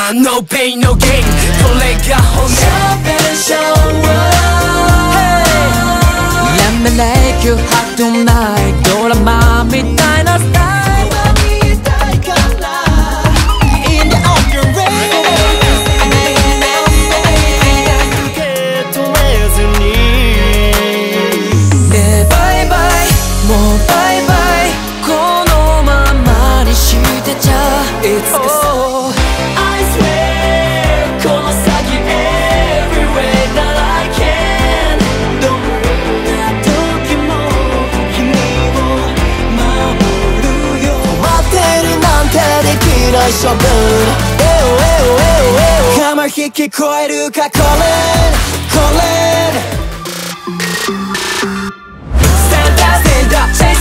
No pain no gain これが本音 Let me make you hot tonight ドラマみたいなスタイル見たいから In the open rain 受け止めずにねえバイバイもうバイバイこのままにしてちゃいつかさ I swear この先 every way that I can どんな時も君を守るよ待ってるなんてできない処分カマ引き聞こえるかこれ Stand up, chase